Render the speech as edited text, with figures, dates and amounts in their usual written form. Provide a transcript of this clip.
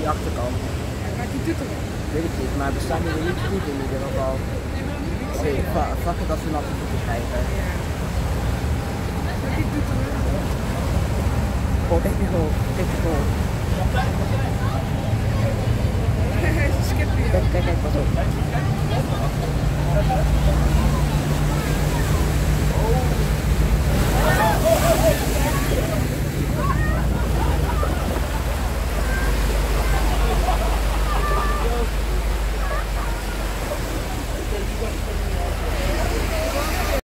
die achterkant. Maar die doet er wel. Weet ik niet, maar we staan hier niet goed in ieder geval. Oké, fuck het als we natte voeten krijgen. Maar die doet er wel. Oh, take me home.